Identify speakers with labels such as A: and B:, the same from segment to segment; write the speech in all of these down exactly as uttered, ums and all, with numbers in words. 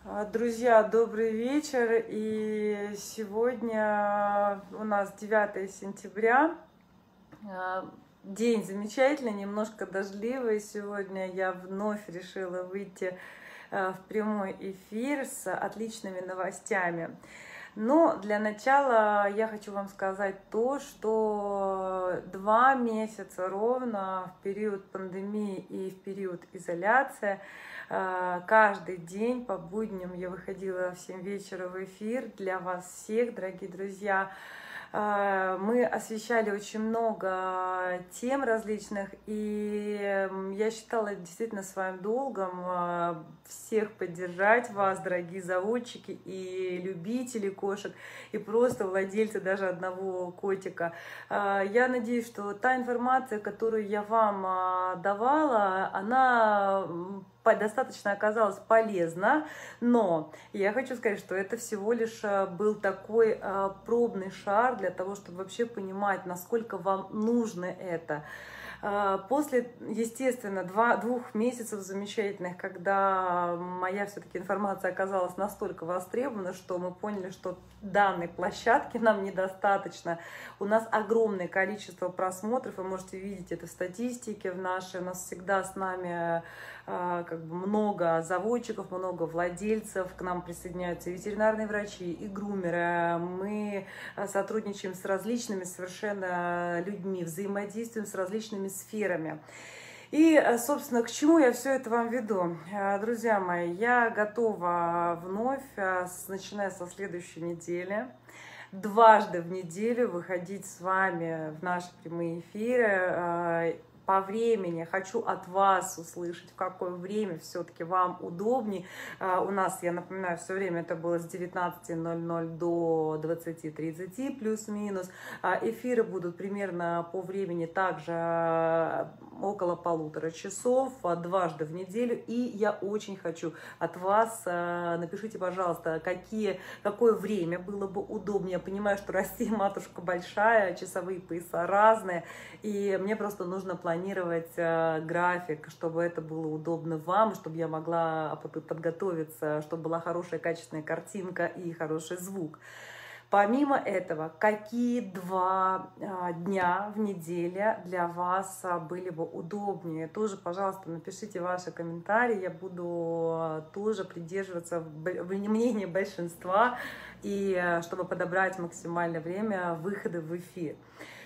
A: А, Друзья, добрый вечер. И сегодня у нас девятое сентября. А, День замечательный, немножко дождливый. Сегодня я вновь решила выйти а, в прямой эфир с отличными новостями. Но для начала я хочу вам сказать то, что два месяца ровно в период пандемии и в период изоляции каждый день по будням я выходила в семь вечера в эфир для вас всех, дорогие друзья. Мы освещали очень много тем различных, и я считала действительно своим долгом всех поддержать вас, дорогие заводчики и любители кошек, и просто владельцы даже одного котика. Я надеюсь, что та информация, которую я вам давала, она достаточно оказалась полезна, но я хочу сказать, что это всего лишь был такой пробный шар для того, чтобы вообще понимать, насколько вам нужно это. После, естественно, два, двух месяцев замечательных, когда моя все-таки информация оказалась настолько востребована, что мы поняли, что данной площадки нам недостаточно. У нас огромное количество просмотров, вы можете видеть это в статистике в нашей. У нас всегда с нами как бы много заводчиков, много владельцев, к нам присоединяются и ветеринарные врачи, и грумеры. Мы сотрудничаем с различными совершенно людьми, взаимодействуем с различными сферами. И, собственно, к чему я все это вам веду? Друзья мои, я готова вновь, начиная со следующей недели, дважды в неделю выходить с вами в наши прямые эфиры. По времени хочу от вас услышать, в какое время все-таки вам удобнее. У нас, я напоминаю, все время это было с девятнадцати ноль-ноль до двадцати тридцати плюс-минус. Эфиры будут примерно по времени также около полутора часов, дважды в неделю. И я очень хочу от вас, напишите, пожалуйста, какие, какое время было бы удобнее. Я понимаю, что Россия, матушка большая, часовые пояса разные, и мне просто нужно планировать планировать э, график, чтобы это было удобно вам, чтобы я могла подготовиться, чтобы была хорошая качественная картинка и хороший звук. Помимо этого, какие два э, дня в неделю для вас э, были бы удобнее? Тоже, пожалуйста, напишите ваши комментарии, я буду тоже придерживаться мнения большинства, и э, чтобы подобрать максимальное время выхода в эфир.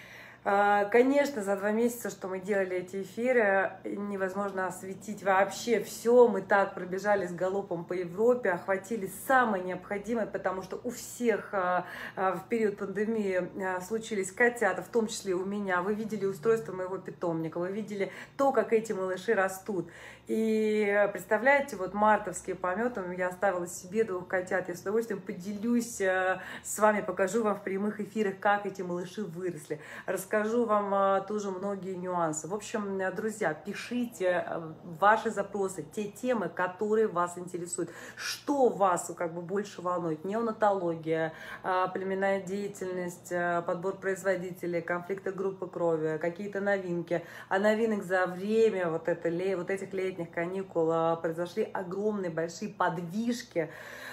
A: Конечно, за два месяца, что мы делали эти эфиры, невозможно осветить вообще все. Мы так пробежались галопом по Европе, охватили самое необходимое, потому что у всех в период пандемии случились котята, в том числе у меня. Вы видели устройство моего питомника, вы видели то, как эти малыши растут. И представляете, вот мартовские пометы, я оставила себе двух котят, я с удовольствием поделюсь с вами, покажу вам в прямых эфирах, как эти малыши выросли. Расскажу вам тоже многие нюансы. В общем, друзья, пишите ваши запросы, те темы, которые вас интересуют. Что вас как бы больше волнует? Неонатология, племенная деятельность, подбор производителей, конфликты группы крови, какие-то новинки. А новинок за время вот, это, вот этих летних каникул произошли огромные большие подвижки.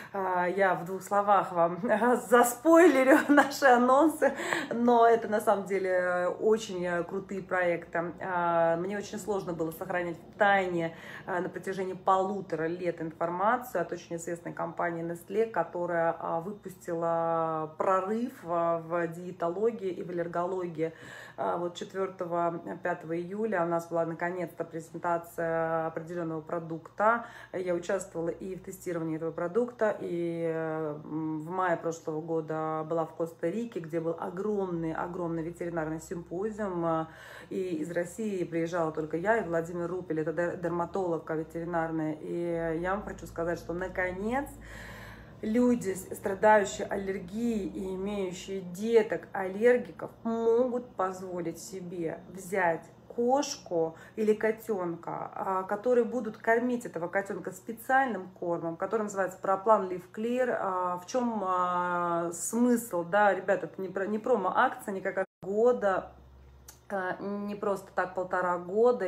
A: Я в двух словах вам заспойлерю наши анонсы, но это на самом деле очень крутые проекты. Мне очень сложно было сохранять в тайне на протяжении полутора лет информацию от очень известной компании Nestlé, которая выпустила прорыв в диетологии и в аллергологии. Вот четвёртого-пятого июля у нас была наконец-то презентация определенного продукта. Я участвовала и в тестировании этого продукта, и в мае прошлого года была в Коста-Рике, где был огромный-огромный ветеринарный симпозиум. И из России приезжала только я и Владимир Рупель, это дерматолог ветеринарный. И я вам хочу сказать, что наконец люди, страдающие аллергией и имеющие деток аллергиков, могут позволить себе взять кошку или котенка, которые будут кормить этого котенка специальным кормом, который называется Проплан Live Clear. В чем смысл, да, ребята, это не промо-акция никакая года. не просто так полтора года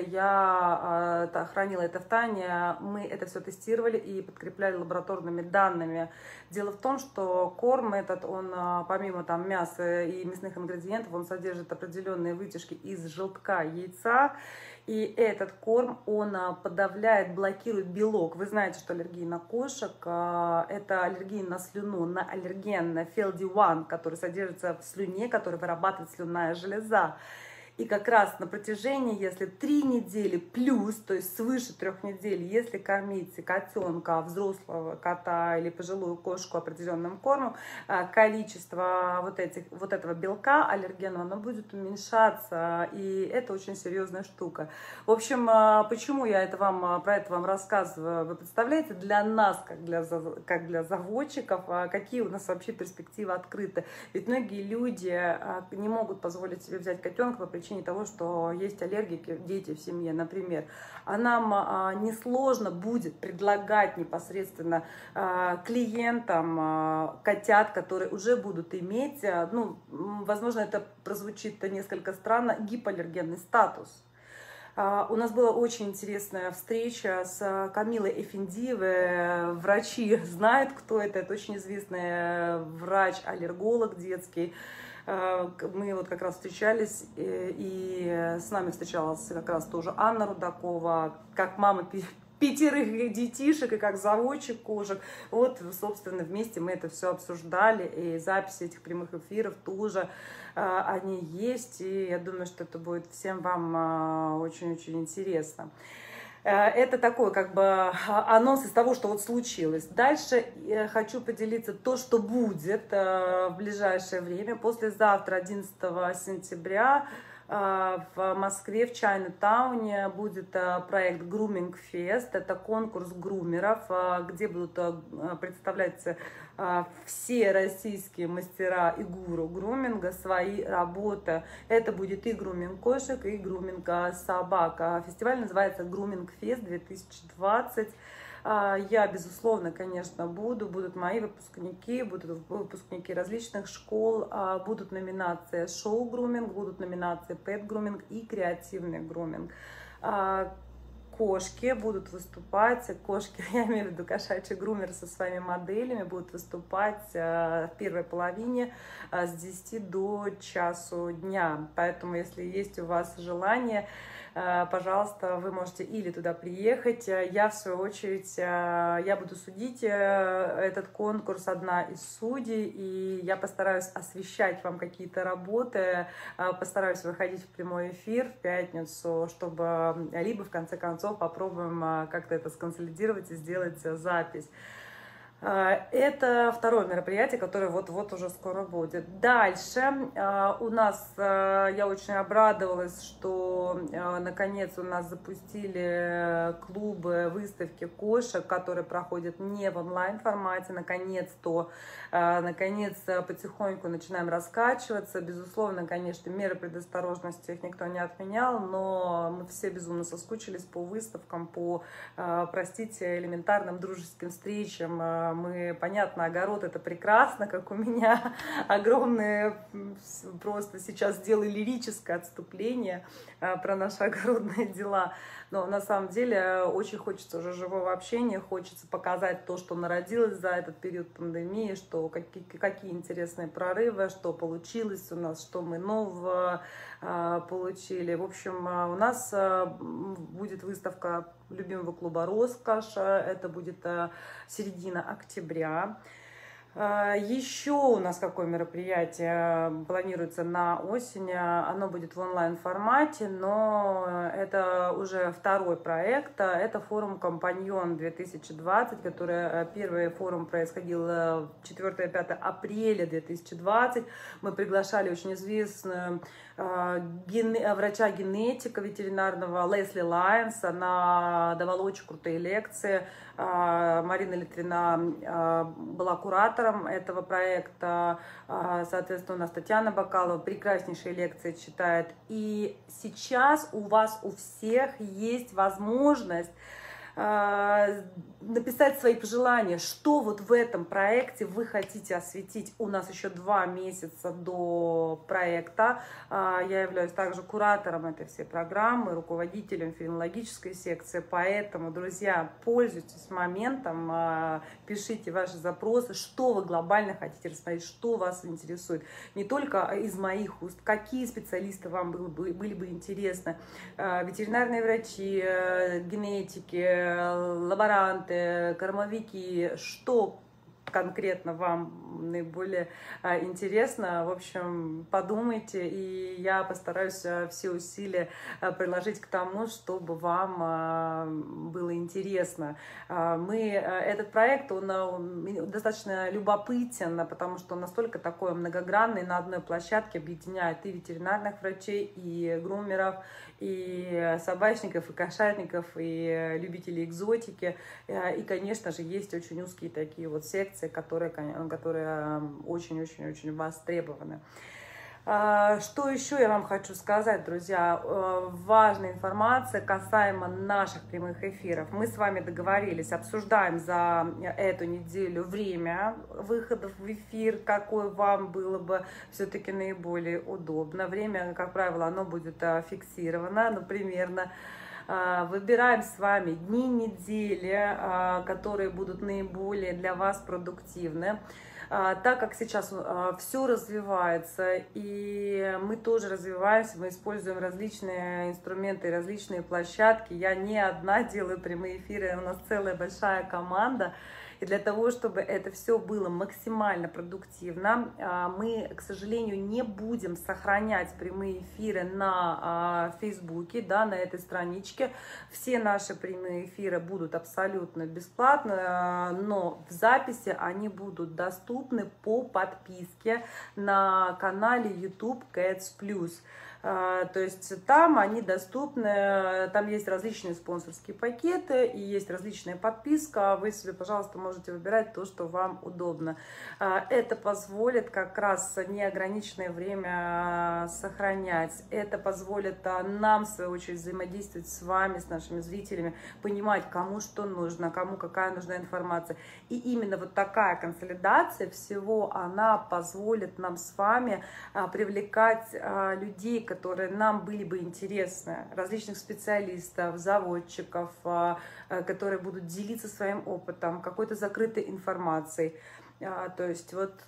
A: я э, хранила это в тайне, мы это все тестировали и подкрепляли лабораторными данными. Дело в том, что корм этот, он помимо там мяса и мясных ингредиентов, он содержит определенные вытяжки из желтка яйца. И этот корм, он подавляет, блокирует белок. Вы знаете, что аллергия на кошек – это аллергия на слюну, на аллерген, на эф эл ди один, который содержится в слюне, который вырабатывает слюнная железа. И как раз на протяжении, если три недели плюс, то есть свыше трех недель, если кормить котенка, взрослого кота или пожилую кошку определенным кормом, количество вот, этих, вот этого белка аллергенного, оно будет уменьшаться, и это очень серьезная штука. В общем, почему я это вам, про это вам рассказываю? Вы представляете, для нас, как для, как для заводчиков, какие у нас вообще перспективы открыты? Ведь многие люди не могут позволить себе взять котенка по причине того, что есть аллергики, дети в семье, например. А нам а, несложно будет предлагать непосредственно а, клиентам а, котят, которые уже будут иметь, а, ну, возможно, это прозвучит несколько странно, гипоаллергенный статус. Uh, у нас была очень интересная встреча с Камилой Эфендиевой. Врачи знают, кто это. Это очень известный врач-аллерголог детский. Uh, мы вот как раз встречались, и, и с нами встречалась как раз тоже Анна Рудакова, как мама пятерых детишек и как заводчик кошек. Вот, собственно, вместе мы это все обсуждали, и записи этих прямых эфиров тоже э, они есть, и я думаю, что это будет всем вам очень-очень э, интересно. Э, это такой как бы анонс из того, что вот случилось. Дальше я хочу поделиться то, что будет э, в ближайшее время. Послезавтра, одиннадцатого сентября, в Москве, в Чайна-тауне будет проект Grooming Fest. Это конкурс грумеров, где будут представляться все российские мастера и гуру груминга, свои работы. Это будет и груминг кошек, и груминг собак. Фестиваль называется Grooming Fest две тысячи двадцать. Я, безусловно, конечно, буду, будут мои выпускники, будут выпускники различных школ, будут номинации шоу-груминг, будут номинации пэт-груминг и креативный груминг. Кошки будут выступать, кошки, я имею в виду кошачий грумер со своими моделями, будут выступать в первой половине с десяти до часу дня. Поэтому, если есть у вас желание, пожалуйста, вы можете или туда приехать. Я, в свою очередь, я буду судить этот конкурс, одна из судей, и я постараюсь освещать вам какие-то работы, постараюсь выходить в прямой эфир в пятницу, чтобы либо, в конце концов, попробуем как-то это сконсолидировать и сделать запись. Это второе мероприятие, которое вот-вот уже скоро будет. Дальше у нас, я очень обрадовалась, что наконец у нас запустили клубы выставки кошек, которые проходят не в онлайн-формате. Наконец-то, наконец, потихоньку начинаем раскачиваться. Безусловно, конечно, меры предосторожности их никто не отменял, но мы все безумно соскучились по выставкам, по, простите, элементарным дружеским встречам. Мы, понятно, огород — это прекрасно, как у меня огромное, просто сейчас сделаю лирическое отступление про наши огородные дела. Но на самом деле очень хочется уже живого общения, хочется показать то, что народилось за этот период пандемии, что какие, какие интересные прорывы, что получилось у нас, что мы нового э, получили. В общем, у нас э, будет выставка любимого клуба «Роскошь», это будет э, середина октября. Еще у нас какое мероприятие планируется на осень, оно будет в онлайн-формате, но это уже второй проект, это форум «Компаньон две тысячи двадцать», который первый форум происходил четвёртого-пятого апреля две тысячи двадцать. Мы приглашали очень известную врача-генетика ветеринарного Лесли Лайонс, она давала очень крутые лекции. Марина Литвина была куратором этого проекта, соответственно, у нас Татьяна Бакалова прекраснейшие лекции читает. И сейчас у вас у всех есть возможность написать свои пожелания, что вот в этом проекте вы хотите осветить. У нас еще два месяца до проекта. Я являюсь также куратором этой всей программы, руководителем филологической секции, поэтому, друзья, пользуйтесь моментом, пишите ваши запросы, что вы глобально хотите рассмотреть, что вас интересует. Не только из моих уст, какие специалисты вам были бы, были бы интересны. Ветеринарные врачи, генетики, лаборанты, кормовики, что конкретно вам наиболее а, интересно. В общем, подумайте, и я постараюсь а, все усилия а, приложить к тому, чтобы вам а, было интересно. А, мы, а, этот проект, он, он достаточно любопытен, потому что он настолько такой многогранный, на одной площадке объединяет и ветеринарных врачей, и грумеров, и собачников, и кошатников, и любителей экзотики. И, конечно же, есть очень узкие такие вот секции, которые, которые очень-очень-очень востребованы. Что еще я вам хочу сказать, друзья? Важная информация касаемо наших прямых эфиров. Мы с вами договорились, обсуждаем за эту неделю время выходов в эфир, какое вам было бы все-таки наиболее удобно. Время, как правило, оно будет фиксировано, ну, примерно. Выбираем с вами дни недели, которые будут наиболее для вас продуктивны. Так как сейчас все развивается, и мы тоже развиваемся, мы используем различные инструменты, различные площадки. Я не одна делаю прямые эфиры, у нас целая большая команда. И для того, чтобы это все было максимально продуктивно, мы, к сожалению, не будем сохранять прямые эфиры на Фейсбуке, да, на этой страничке. Все наши прямые эфиры будут абсолютно бесплатно, но в записи они будут доступны по подписке на канале YouTube Cats Plus. То есть там они доступны, там есть различные спонсорские пакеты и есть различная подписка. Вы себе, пожалуйста, можете выбирать то, что вам удобно. Это позволит как раз неограниченное время сохранять. Это позволит нам, в свою очередь, взаимодействовать с вами, с нашими зрителями, понимать, кому что нужно, кому какая нужна информация. И именно вот такая консолидация всего, она позволит нам с вами привлекать людей, которые нам были бы интересны, различных специалистов, заводчиков, которые будут делиться своим опытом, какой-то закрытой информацией. То есть вот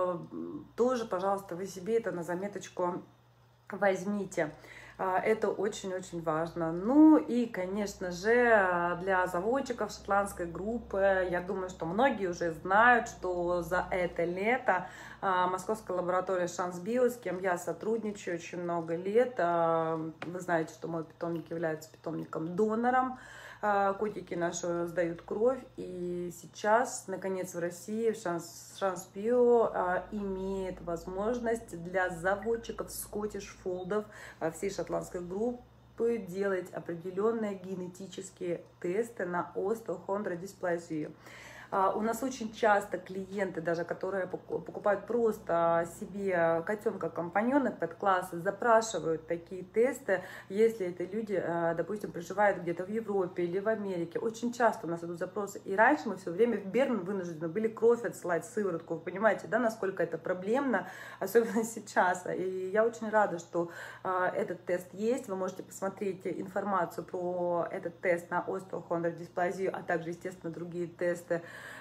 A: тоже, пожалуйста, вы себе это на заметочку возьмите. Это очень-очень важно. Ну и, конечно же, для заводчиков шотландской группы, я думаю, что многие уже знают, что за это лето московская лаборатория Шансбио, с кем я сотрудничаю очень много лет, вы знаете, что мой питомник является питомником-донором. Котики наши сдают кровь, и сейчас, наконец, в России Шанс, Шансбио имеет возможность для заводчиков Scottish Fold'ов всей шотландской группы делать определенные генетические тесты на остеохондродисплазию. У нас очень часто клиенты, даже которые покупают просто себе котенка-компаньона подкласса, запрашивают такие тесты, если это люди, допустим, проживают где-то в Европе или в Америке. Очень часто у нас идут запросы. И раньше мы все время в Берн вынуждены были кровь отсылать, сыворотку. Вы понимаете, да, насколько это проблемно, особенно сейчас. И я очень рада, что этот тест есть. Вы можете посмотреть информацию про этот тест на остеохондродисплазию, а также, естественно, другие тесты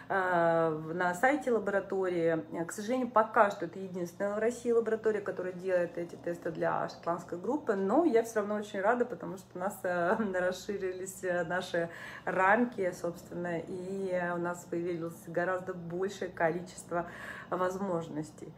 A: на сайте лаборатории. К сожалению, пока что это единственная в России лаборатория, которая делает эти тесты для шотландской группы, но я все равно очень рада, потому что у нас расширились наши рамки, собственно, и у нас появилось гораздо большее количество возможностей.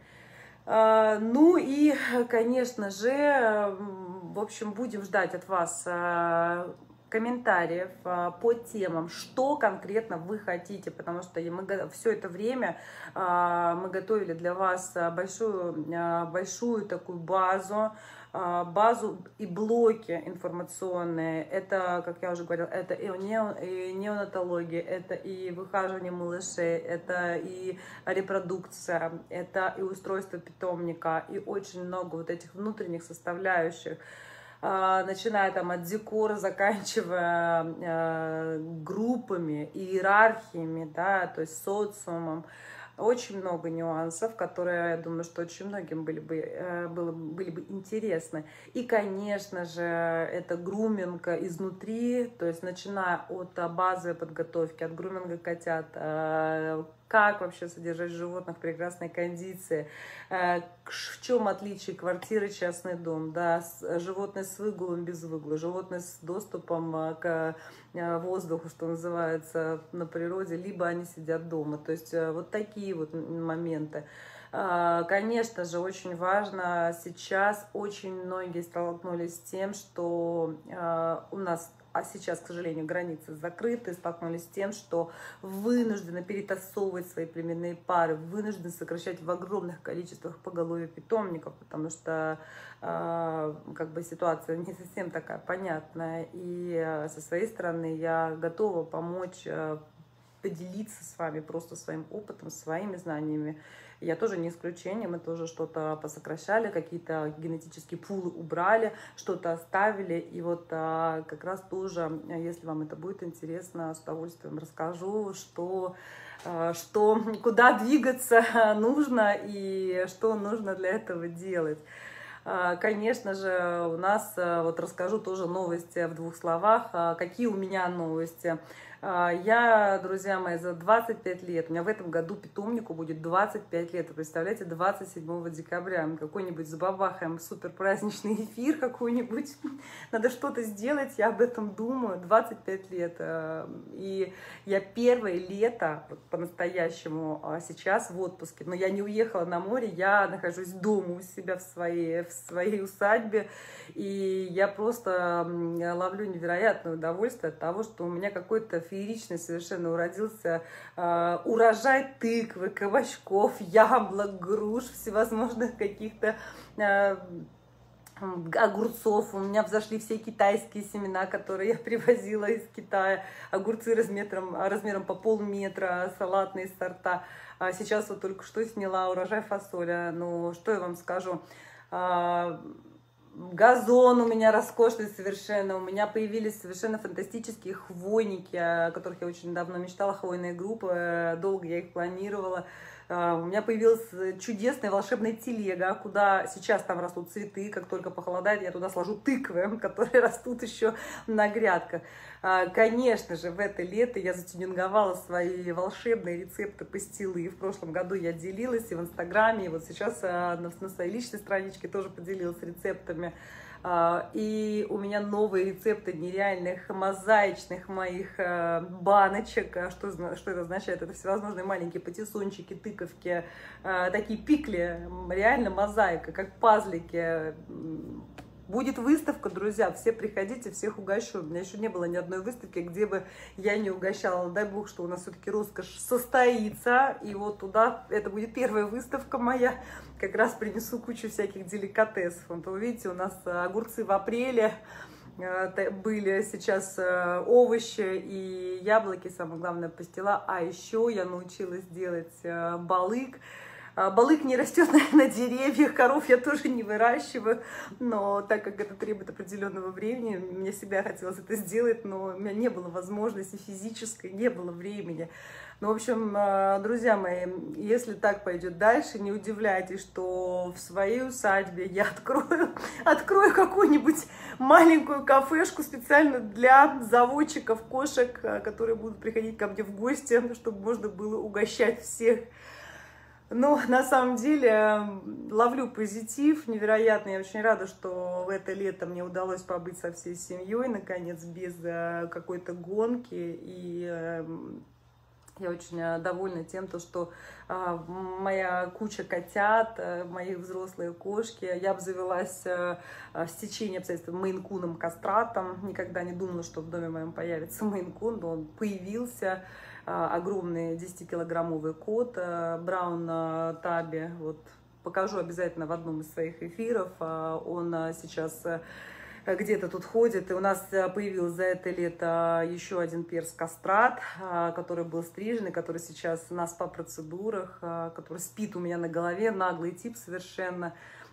A: Ну и, конечно же, в общем, будем ждать от вас комментариев по темам, что конкретно вы хотите, потому что мы все это время мы готовили для вас большую, большую такую базу, базу и блоки информационные. Это, как я уже говорила, это и неонатология, это и выхаживание малышей, это и репродукция, это и устройство питомника, и очень много вот этих внутренних составляющих. начиная там от декора, заканчивая э, группами, иерархиями, да, то есть социумом. Очень много нюансов, которые, я думаю, что очень многим были бы, э, было, были бы интересны. И, конечно же, это груминг изнутри, то есть начиная от базовой подготовки, от груминга котят, э, как вообще содержать животных в прекрасной кондиции, в чем отличие квартиры, частный дом, да, животное с выгулом, без выгула, животное с доступом к воздуху, что называется, на природе, либо они сидят дома. То есть вот такие вот моменты. Конечно же, очень важно сейчас, очень многие столкнулись с тем, что у нас а сейчас, к сожалению, границы закрыты, столкнулись с тем, что вынуждены перетасовывать свои племенные пары, вынуждены сокращать в огромных количествах поголовье питомников, потому что э, как бы ситуация не совсем такая понятная. И э, со своей стороны я готова помочь, э, поделиться с вами просто своим опытом, своими знаниями. Я тоже не исключение, мы тоже что-то посокращали, какие-то генетические пулы убрали, что-то оставили. И вот а, как раз тоже, если вам это будет интересно, с удовольствием расскажу, что, а, что куда двигаться нужно и что нужно для этого делать. Конечно же, у нас, вот расскажу тоже новости в двух словах. Какие у меня новости? Я, друзья мои, за двадцать пять лет, у меня в этом году питомнику будет двадцать пять лет, вы представляете, двадцать седьмого декабря, мы какой-нибудь забабахаем супер праздничный эфир какой-нибудь, надо что-то сделать, я об этом думаю, двадцать пять лет, и я первое лето по-настоящему сейчас в отпуске, но я не уехала на море, я нахожусь дома у себя в своей, в своей усадьбе, и я просто ловлю невероятное удовольствие от того, что у меня какой-то фееричный совершенно уродился э, урожай тыквы, кабачков, яблок, груш, всевозможных каких-то э, огурцов. У меня взошли все китайские семена, которые я привозила из Китая. Огурцы размером, размером по полметра, салатные сорта. А сейчас вот только что сняла урожай фасоля. Ну, что я вам скажу? Газон у меня роскошный совершенно, у меня появились совершенно фантастические хвойники, о которых я очень давно мечтала, хвойные группы, долго я их планировала. У меня появилась чудесная волшебная телега, куда сейчас там растут цветы, как только похолодает, я туда сложу тыквы, которые растут еще на грядках. Конечно же, в это лето я затюнинговала свои волшебные рецепты пастилы. В прошлом году я делилась и в Инстаграме, и вот сейчас на своей личной страничке тоже поделилась рецептами. И у меня новые рецепты нереальных мозаичных моих баночек. Что, что это означает? Это всевозможные маленькие патиссончики, тыковки, такие пикли, реально мозаика, как пазлики. Будет выставка, друзья, все приходите, всех угощу. У меня еще не было ни одной выставки, где бы я не угощала. Дай бог, что у нас все-таки роскошь состоится. И вот туда, это будет первая выставка моя. Как раз принесу кучу всяких деликатесов. Вот вы видите, у нас огурцы в апреле были, сейчас овощи и яблоки, самое главное, пастила. А еще я научилась делать балык. Балык не растет на деревьях, коров я тоже не выращиваю, но так как это требует определенного времени, мне всегда хотелось это сделать, но у меня не было возможности физической, не было времени. Ну, в общем, друзья мои, если так пойдет дальше, не удивляйтесь, что в своей усадьбе я открою, открою какую-нибудь маленькую кафешку специально для заводчиков кошек, которые будут приходить ко мне в гости, чтобы можно было угощать всех. Ну, на самом деле, ловлю позитив невероятно. Я очень рада, что в это лето мне удалось побыть со всей семьей, наконец, без какой-то гонки. И я очень довольна тем, что моя куча котят, мои взрослые кошки. Я обзавелась с течением обстоятельств мейн-куном кастратом. Никогда не думала, что в доме моем появится мейн-кун, но он появился. Огромный десятикилограммовый кот, Браун Таби, вот покажу обязательно в одном из своих эфиров, он сейчас где-то тут ходит, и у нас появился за это лето еще один перс-кастрат, который был стрижен, который сейчас на спа-процедурах, который спит у меня на голове, наглый тип совершенно.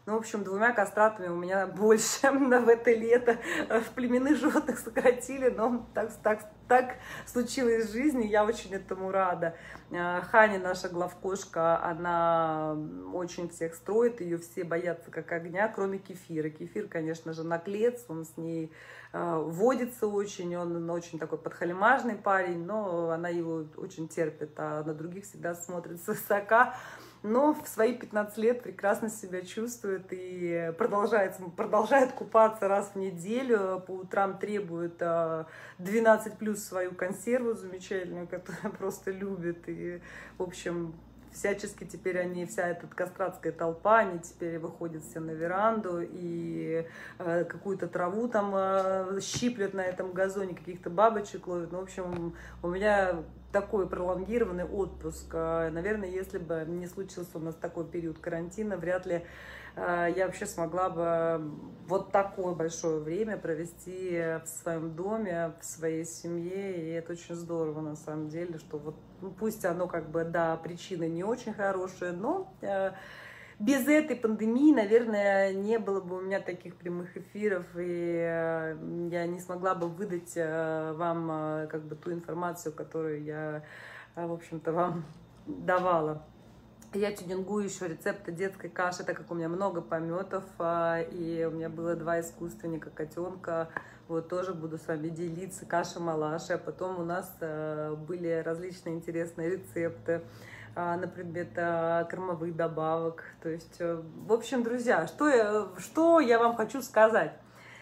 A: Ну, в общем, двумя кастратами у меня больше в это лето. В племенных животных сократили, но так, так, так случилось в жизни, я очень этому рада. Ханя, наша главкошка, она очень всех строит, ее все боятся как огня, кроме Кефира. Кефир, конечно же, наглец, он с ней водится очень, он очень такой подхалимажный парень, но она его очень терпит, а на других всегда смотрит свысока. Но в свои пятнадцать лет прекрасно себя чувствует и продолжает, продолжает купаться раз в неделю. По утрам требует двенадцать плюс свою консерву замечательную, которую просто любит. И, в общем, всячески теперь они, вся эта кастратская толпа, они теперь выходят все на веранду и э, какую-то траву там э, щиплют на этом газоне, каких-то бабочек ловят. Ну, в общем, у меня такой пролонгированный отпуск. Наверное, если бы не случился у нас такой период карантина, вряд ли э, я вообще смогла бы вот такое большое время провести в своем доме, в своей семье. И это очень здорово, на самом деле, что вот, ну, пусть оно как бы, да, причины не очень хорошие, но э, без этой пандемии, наверное, не было бы у меня таких прямых эфиров, и э, я не смогла бы выдать э, вам э, как бы ту информацию, которую я, э, в общем-то, вам давала. Я тюнингую еще рецепты детской каши, так как у меня много пометов, э, и у меня было два искусственника, котенка. Вот тоже буду с вами делиться, каша-малаша. Потом у нас э, были различные интересные рецепты на предмет кормовых добавок. То есть, в общем, друзья, что я, что я вам хочу сказать.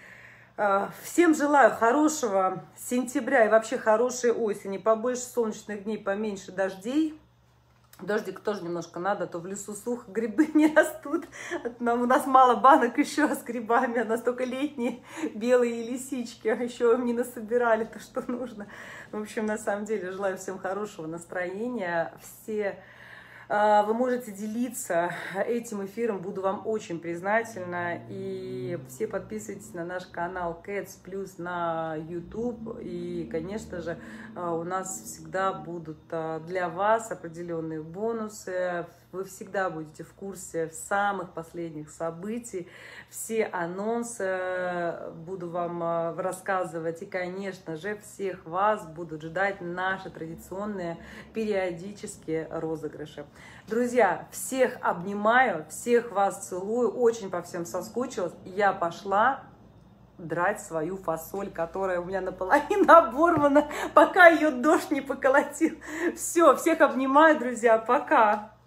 A: Всем желаю хорошего сентября и вообще хорошей осени, побольше солнечных дней, поменьше дождей. Дождик тоже немножко надо, а то в лесу сухо, грибы не растут. Нам, у нас мало банок еще с грибами, а настолько летние белые лисички еще не насобирали то, что нужно. В общем, на самом деле, желаю всем хорошего настроения. Все вы можете делиться этим эфиром, буду вам очень признательна. И все подписывайтесь на наш канал Cats Plus на YouTube. И, конечно же, у нас всегда будут для вас определенные бонусы. Вы всегда будете в курсе самых последних событий. Все анонсы буду вам рассказывать. И, конечно же, всех вас будут ждать наши традиционные периодические розыгрыши. Друзья, всех обнимаю, всех вас целую. Очень по всем соскучилась. Я пошла драть свою фасоль, которая у меня наполовину оборвана, пока ее дождь не поколотил. Все, всех обнимаю, друзья. Пока!